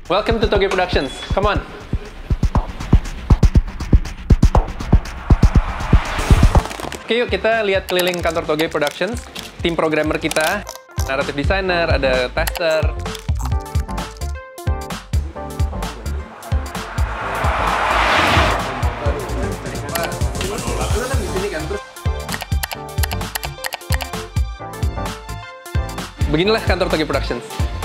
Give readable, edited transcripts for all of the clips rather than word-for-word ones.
Welcome to Toge Productions. Come on. Oke, yuk kita lihat keliling kantor Toge Productions. Tim programmer kita, narrative designer, ada tester. Beginilah kantor Toge Productions.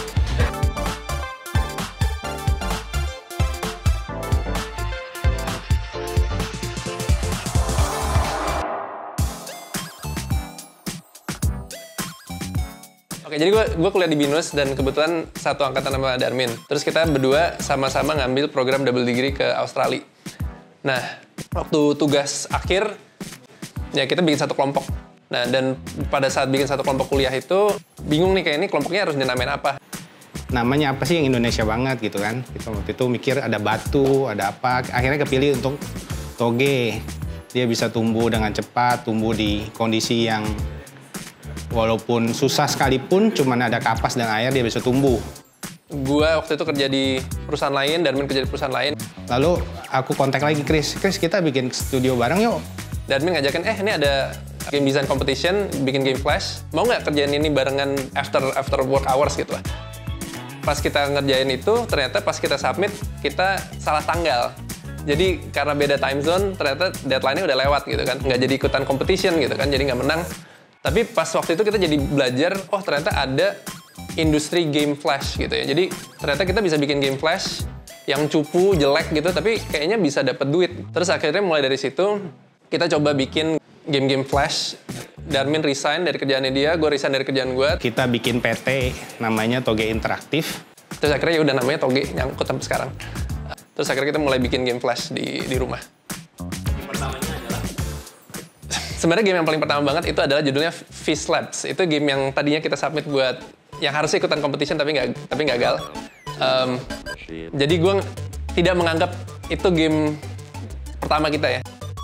Oke, jadi gue kuliah di BINUS dan kebetulan satu angkatan sama Darmin. Terus kita berdua sama-sama ngambil program double degree ke Australia. Nah, waktu tugas akhir, ya kita bikin satu kelompok. Nah, dan pada saat bikin satu kelompok kuliah itu, bingung nih kayak ini kelompoknya harus dinamain apa. Namanya apa sih yang Indonesia banget gitu kan. Kita waktu itu mikir ada batu, ada apa. Akhirnya kepilih untuk toge. Dia bisa tumbuh dengan cepat, tumbuh di kondisi yang walaupun susah sekalipun, cuman ada kapas dan air, dia bisa tumbuh. Gua waktu itu kerja di perusahaan lain, Darmin kerja di perusahaan lain. Lalu aku kontak lagi Chris, kita bikin studio bareng yuk. Darmin ngajakin, ini ada game design competition, bikin game flash. Mau nggak kerjain ini barengan after work hours gitu lah. Pas kita ngerjain itu, ternyata pas kita submit, kita salah tanggal. Jadi karena beda time zone, ternyata deadline-nya udah lewat gitu kan. Nggak jadi ikutan competition gitu kan, jadi nggak menang. Tapi pas waktu itu kita jadi belajar, oh ternyata ada industri game flash gitu ya. Jadi ternyata kita bisa bikin game flash yang cupu, jelek gitu, tapi kayaknya bisa dapat duit. Terus akhirnya mulai dari situ, kita coba bikin game-game flash. Darmin resign dari kerjaannya dia, gue resign dari kerjaan gue. Kita bikin PT namanya Toge Interaktif. Terus akhirnya ya udah namanya Toge, nyangkut sampai sekarang. Terus akhirnya kita mulai bikin game flash di rumah. Pertamanya adalah? Sebenarnya game yang paling pertama banget itu adalah judulnya Fish Labs. Itu game yang tadinya kita submit buat yang harusnya ikutan competition tapi gagal. Jadi gue tidak menganggap itu game pertama kita ya.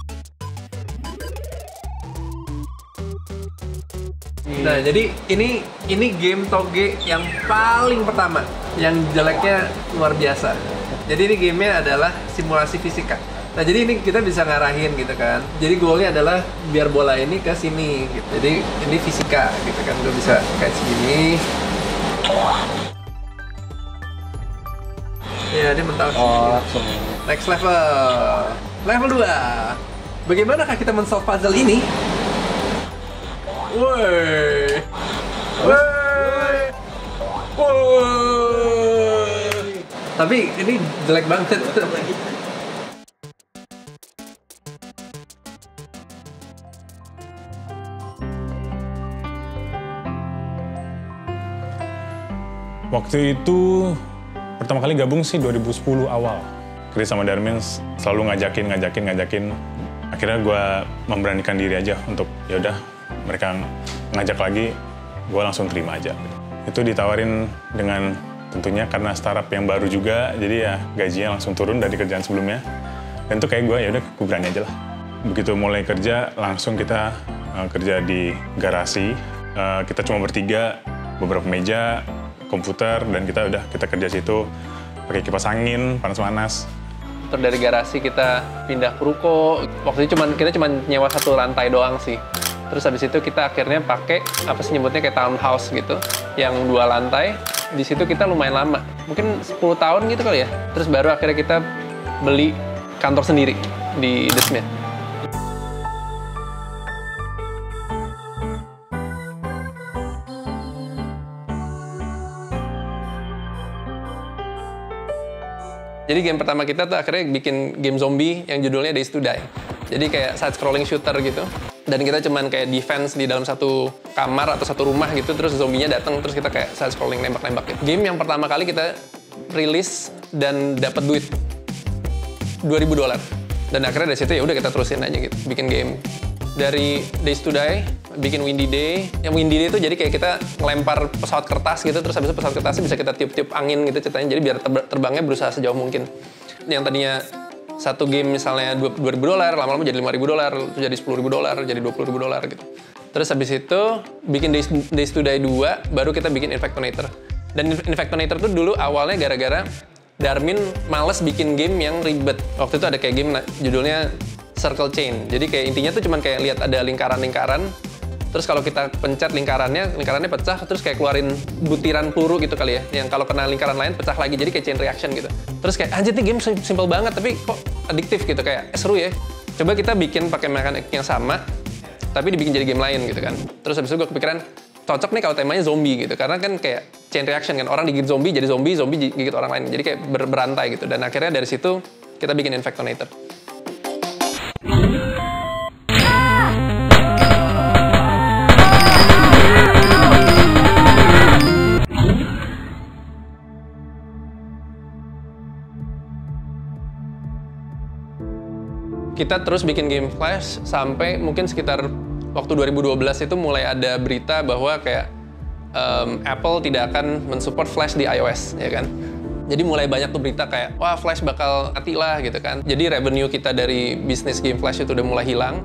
Nah, jadi ini game Toge yang paling pertama, yang jeleknya luar biasa. Jadi ini gamenya adalah simulasi fisika. Nah, jadi ini kita bisa ngarahin gitu kan. Jadi goalnya adalah biar bola ini ke sini gitu. Jadi ini fisika gitu kan, gue bisa kayak segini. Ya, dia mental segini. Next level. Level 2. Bagaimanakah kita men-solve puzzle ini? Woi. Woi. Woi. Tapi ini jelek banget. Waktu itu pertama kali gabung sih 2010 awal. Chris sama Darmin selalu ngajakin. Akhirnya gue memberanikan diri aja untuk yaudah mereka ngajak lagi, gue langsung terima aja. Itu ditawarin dengan tentunya karena startup yang baru juga, jadi ya gajinya langsung turun dari kerjaan sebelumnya. Dan itu kayak gue yaudah gue berani aja lah. Begitu mulai kerja, langsung kita kerja di garasi. Kita cuma bertiga, beberapa meja, komputer, dan kita kerja situ pakai kipas angin, panas-panas. Terus dari garasi kita pindah ke ruko. Waktu itu kita cuma nyewa satu lantai doang sih. Terus habis itu kita akhirnya pakai apa sih nyebutnya kayak townhouse gitu, yang 2 lantai. Di situ kita lumayan lama, mungkin 10 tahun gitu kali ya. Terus baru akhirnya kita beli kantor sendiri di The Smith. Jadi game pertama kita tuh akhirnya bikin game zombie yang judulnya Days to Die. Jadi kayak side-scrolling shooter gitu. Dan kita cuman kayak defense di dalam satu kamar atau satu rumah gitu, terus zombinya datang, terus kita kayak side-scrolling nembak-nembak gitu. Game yang pertama kali kita rilis dan dapat duit $2.000. Dan akhirnya dari situ ya udah kita terusin aja gitu, bikin game. Dari Days to Die, bikin Windy Day. Yang Windy Day itu jadi kayak kita ngelempar pesawat kertas gitu, terus habis itu pesawat kertasnya bisa kita tiup-tiup angin gitu ceritanya, jadi biar terbangnya berusaha sejauh mungkin. Yang tadinya satu game misalnya $2.000, lama-lama jadi $5.000, jadi $10.000, jadi $20.000 gitu. Terus habis itu bikin Days to Die 2, baru kita bikin Infectonator. Dan Infectonator tuh dulu awalnya gara-gara Darmin males bikin game yang ribet. Waktu itu ada kayak game judulnya Circle Chain. Jadi kayak intinya tuh cuman kayak lihat ada lingkaran-lingkaran. Terus kalau kita pencet lingkarannya pecah, terus kayak keluarin butiran peluru gitu kali ya. Yang kalau kena lingkaran lain pecah lagi, jadi kayak chain reaction gitu. Terus kayak anjir nih game simple banget, tapi kok adiktif gitu, kayak seru ya. Coba kita bikin pakai mekanik yang sama, tapi dibikin jadi game lain gitu kan. Terus habis itu gue kepikiran, cocok nih kalau temanya zombie gitu. Karena kan kayak chain reaction kan, orang digigit zombie jadi zombie gigit orang lain. Jadi kayak berantai gitu. Dan akhirnya dari situ kita bikin Infectonator. Kita terus bikin game Flash sampai mungkin sekitar waktu 2012 itu mulai ada berita bahwa kayak Apple tidak akan mensupport Flash di iOS, ya kan? Jadi mulai banyak tuh berita kayak, wah Flash bakal mati lah gitu kan. Jadi revenue kita dari bisnis game Flash itu udah mulai hilang.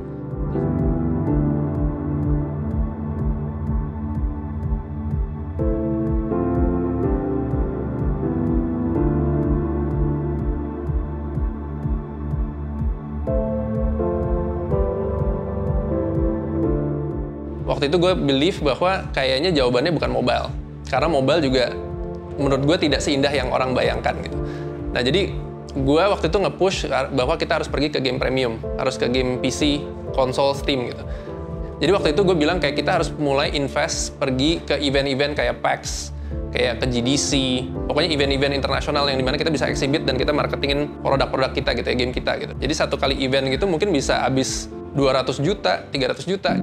Waktu itu gue believe bahwa kayaknya jawabannya bukan mobile. Karena mobile juga menurut gue tidak seindah yang orang bayangkan gitu. Nah jadi gue waktu itu nge-push bahwa kita harus pergi ke game premium. Harus ke game PC, konsol, Steam gitu. Jadi waktu itu gue bilang kayak kita harus mulai invest pergi ke event-event kayak PAX, kayak ke GDC. Pokoknya event-event internasional yang dimana kita bisa exhibit dan kita marketingin produk-produk kita gitu ya, game kita gitu. Jadi satu kali event gitu mungkin bisa habis 200 juta, 300 juta.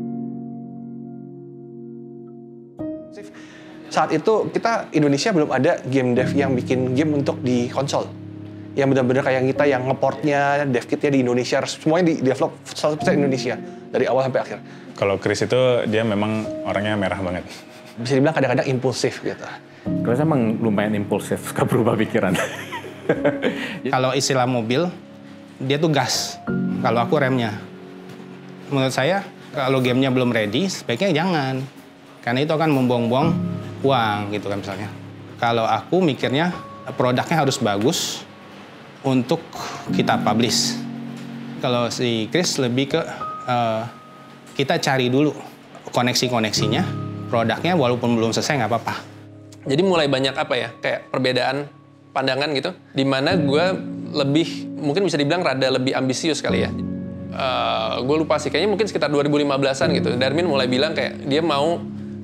Saat itu kita Indonesia belum ada game dev yang bikin game untuk di konsol. Yang benar-benar kayak kita yang ngeportnya, dev kitnya di Indonesia, semuanya di develop 100% Indonesia dari awal sampai akhir. Kalau Chris itu dia memang orangnya merah banget. Bisa dibilang kadang-kadang impulsif gitu. Chris emang lumayan impulsif, suka berubah pikiran. Kalau istilah mobil, dia tuh gas. Kalau aku remnya. Menurut saya, kalau gamenya belum ready, sebaiknya jangan. Karena itu akan membuang-buang uang gitu kan misalnya. Kalau aku mikirnya produknya harus bagus untuk kita publish. Kalau si Chris lebih ke kita cari dulu koneksi-koneksinya, produknya walaupun belum selesai nggak apa-apa. Jadi mulai banyak apa ya, kayak perbedaan pandangan gitu, dimana gue lebih, mungkin bisa dibilang rada lebih ambisius kali ya. Gue lupa sih, kayaknya mungkin sekitar 2015-an gitu, Darmin mulai bilang kayak dia mau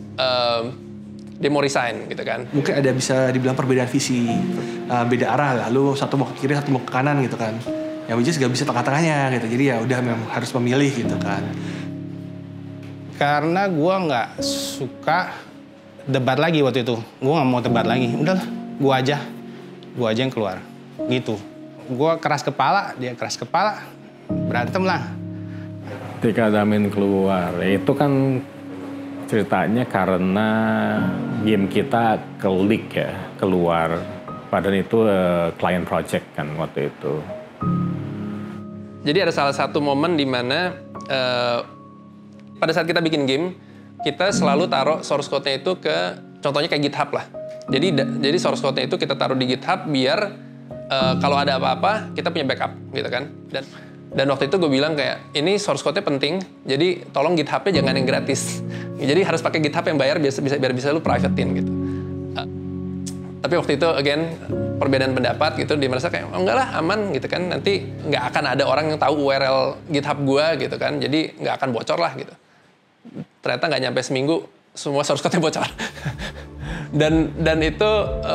resign gitu kan. Mungkin ada bisa dibilang perbedaan visi, beda arah, lalu satu mau ke kiri, satu mau ke kanan gitu kan. Ya which is gak bisa tengah-tengahnya gitu, jadi ya udah memang harus memilih gitu kan. Karena gue nggak suka debat lagi waktu itu. Gue nggak mau debat lagi, udahlah gue aja yang keluar gitu. Gue keras kepala, dia keras kepala, berantem lah. Ketika Darmin keluar, itu kan ceritanya karena game kita ke-leak ya, keluar. Padahal itu client project kan waktu itu. Jadi ada salah satu momen di mana pada saat kita bikin game, kita selalu taruh source code-nya itu ke, contohnya kayak GitHub lah. Jadi source code-nya itu kita taruh di GitHub biar kalau ada apa-apa kita punya backup gitu kan. Dan waktu itu gue bilang kayak, ini source code-nya penting, jadi tolong GitHub-nya jangan yang gratis. Jadi harus pakai GitHub yang bayar biar bisa lu private-in gitu. Tapi waktu itu, again, perbedaan pendapat gitu, dia merasa kayak, oh, enggak lah, aman gitu kan, nanti nggak akan ada orang yang tahu URL GitHub gue gitu kan, jadi nggak akan bocor lah gitu. Ternyata nggak nyampe seminggu, semua source code-nya bocor. dan itu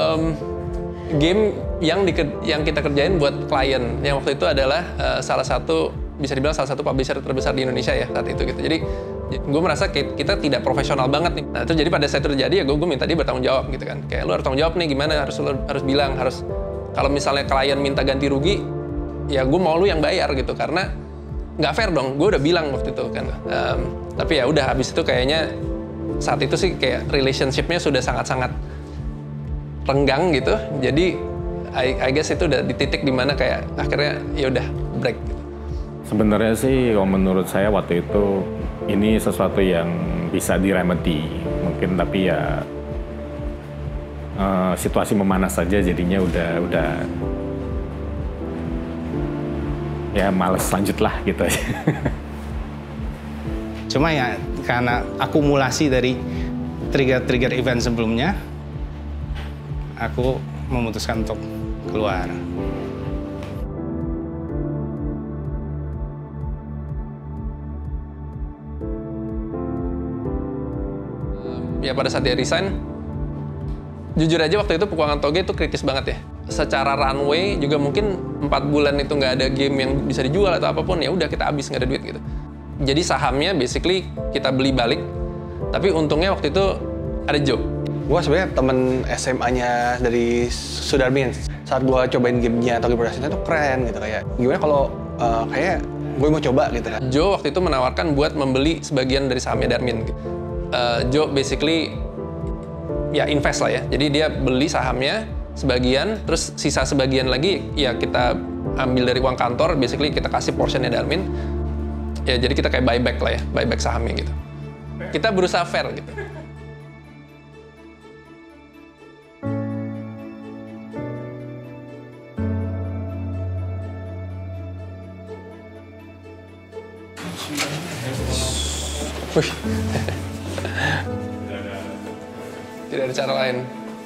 game yang kita kerjain buat klien, yang waktu itu adalah bisa dibilang salah satu publisher terbesar di Indonesia ya saat itu gitu. Jadi gue merasa kita tidak profesional banget nih. Nah itu jadi pada saat itu terjadi ya gue minta dia bertanggung jawab gitu kan. Kayak lu harus tanggung jawab nih gimana, harus bilang, kalau misalnya klien minta ganti rugi, ya gue mau lu yang bayar gitu, karena nggak fair dong. Gue udah bilang waktu itu kan. Tapi ya udah, habis itu kayaknya saat itu sih kayak relationship-nya sudah sangat-sangat renggang gitu. Jadi I guess itu udah di titik dimana kayak akhirnya ya udah break gitu. Sebenarnya sih kalau menurut saya waktu itu ini sesuatu yang bisa diremedi mungkin, tapi ya situasi memanas saja jadinya udah ya males lanjut lah gitu aja. Cuma ya karena akumulasi dari trigger event sebelumnya, aku memutuskan untuk keluar. Ya pada saat dia resign, jujur aja waktu itu Petualangan Toge itu kritis banget ya. Secara runway juga mungkin 4 bulan itu nggak ada game yang bisa dijual atau apapun, ya udah kita habis, nggak ada duit gitu. Jadi sahamnya basically kita beli balik, tapi untungnya waktu itu ada Joe. Gue sebenarnya temen SMA-nya dari Sudarmin. Saat gue cobain gamenya Toge Production itu keren gitu, kayak gimana kalau kayak gue mau coba gitu kan. Joe waktu itu menawarkan buat membeli sebagian dari sahamnya Darmin. Joe basically ya invest lah ya. Jadi dia beli sahamnya sebagian, terus sisa sebagian lagi ya kita ambil dari uang kantor, basically kita kasih portionnya Darmin. Ya jadi kita kayak buyback lah ya, buyback sahamnya gitu. Kita berusaha fair gitu. Wih. Tidak ada cara lain.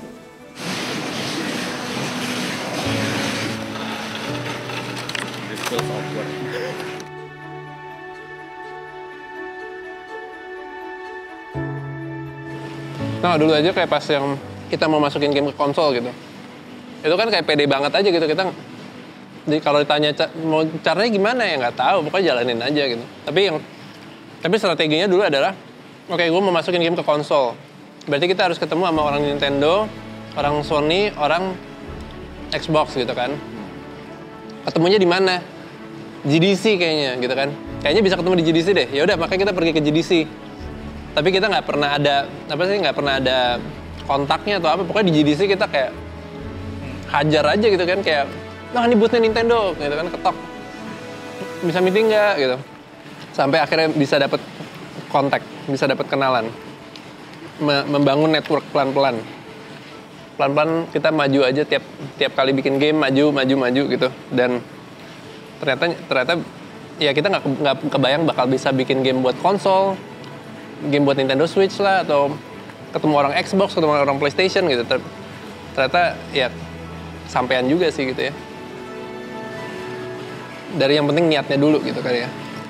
Nah dulu aja kayak pas yang kita mau masukin game ke konsol gitu, itu kan kayak pede banget aja gitu kita. Jadi kalau ditanya mau caranya gimana ya nggak tahu, pokoknya jalanin aja gitu. Tapi strateginya dulu adalah, oke, gue mau masukin game ke konsol. Berarti kita harus ketemu sama orang Nintendo, orang Sony, orang Xbox gitu kan. Ketemunya di mana? GDC kayaknya gitu kan. Kayaknya bisa ketemu di GDC deh. Ya udah, makanya kita pergi ke GDC. Tapi kita nggak pernah ada nggak pernah ada kontaknya atau apa. Pokoknya di GDC kita kayak hajar aja gitu kan, kayak nah ini boothnya Nintendo gitu kan, ketok. Bisa meeting nggak gitu. Sampai akhirnya bisa dapat kontak, bisa dapat kenalan. Membangun network pelan-pelan. Pelan-pelan kita maju aja tiap kali bikin game, maju gitu. Dan ternyata ya kita nggak kebayang bakal bisa bikin game buat konsol, game buat Nintendo Switch lah, atau ketemu orang Xbox, ketemu orang PlayStation gitu. Ternyata ya sampean juga sih gitu ya. Dari yang penting niatnya dulu gitu kali ya.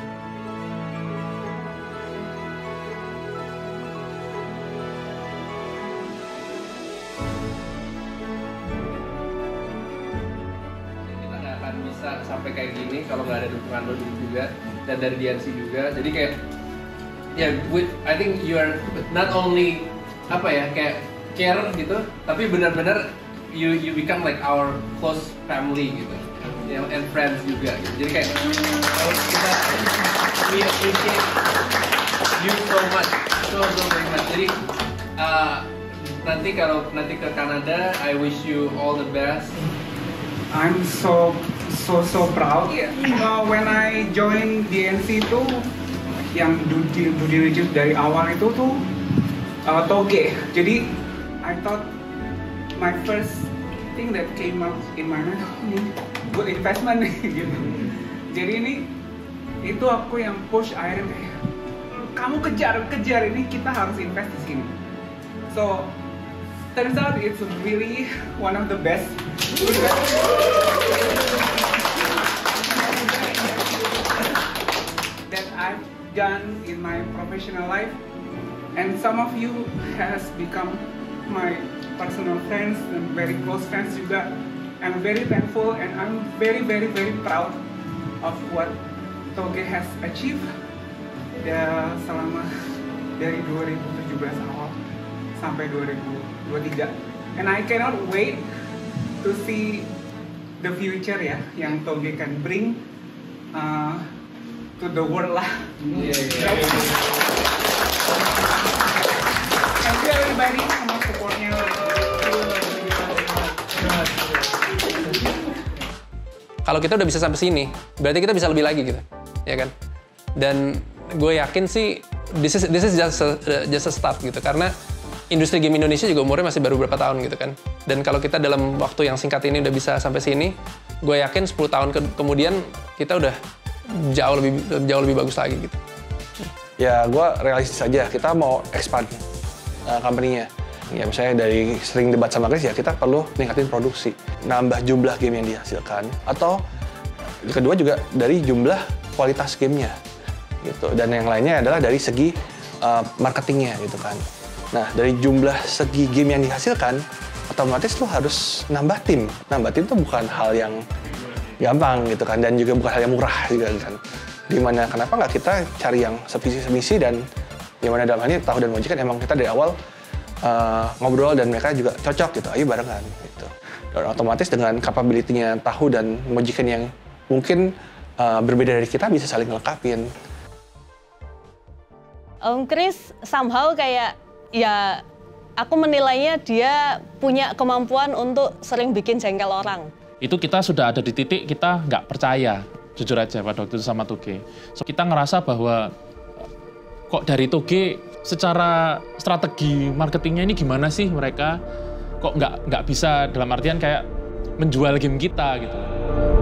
Kita nggak akan bisa sampai kayak gini kalau nggak ada dukungan lo juga dan dari DNC juga. Jadi kayak ya, I think you are not only apa ya kayak care gitu, tapi benar-benar you become like our close family gitu, and friends juga gitu. Jadi kayak kalau kita we appreciate you so much, so very much. Jadi nanti ke Kanada, I wish you all the best. I'm so proud. When I join DNC itu yang Duty Reduce dari awal itu tuh Toge. Jadi I thought my first thing that came up in my mind, ini good investment nih gitu. Jadi ini itu aku yang push akhirnya kayak kamu kejar ini, kita harus invest di sini. So turns out it's really one of the best that I've done in my professional life, and some of you has become my personal friends and very close friends juga. I'm very thankful and I'm very proud of what Toge has achieved selama dari 2017 awal sampai 2023, and I cannot wait to see the future ya yang Toge can bring to the world lah. Thank you everybody sama supportnya. Kalau kita udah bisa sampai sini, berarti kita bisa lebih lagi gitu, ya kan? Dan gue yakin sih this is just a start gitu, karena industri game Indonesia juga umurnya masih baru berapa tahun gitu kan. Dan kalau kita dalam waktu yang singkat ini udah bisa sampai sini, gue yakin 10 tahun kemudian kita udah jauh lebih bagus lagi gitu. Ya, gue realistis aja. Kita mau expand company-nya. Ya, misalnya dari sering debat sama Chris, ya kita perlu ningkatin produksi. Nambah jumlah game yang dihasilkan. Atau kedua juga dari jumlah kualitas gamenya. Gitu. Dan yang lainnya adalah dari segi marketingnya gitu kan. Nah, dari jumlah segi game yang dihasilkan, otomatis lo harus nambah tim. Nambah tim itu bukan hal yang gampang gitu kan. Dan juga bukan hal yang murah juga kan. Dimana kenapa nggak kita cari yang sevisi dan dimana dalam hal ini Tahu dan Moji kan emang kita dari awal ngobrol dan mereka juga cocok gitu, ayo barengan gitu. Dan otomatis dengan capability-nya Tahu dan Mojikan yang mungkin berbeda dari kita bisa saling ngelengkapin. Chris somehow kayak ya aku menilainya dia punya kemampuan untuk sering bikin jengkel orang. Itu kita sudah ada di titik kita nggak percaya. Jujur aja pada waktu itu sama Toge. So, kita ngerasa bahwa kok dari Toge secara strategi marketingnya ini gimana sih mereka kok nggak bisa dalam artian kayak menjual game kita gitu.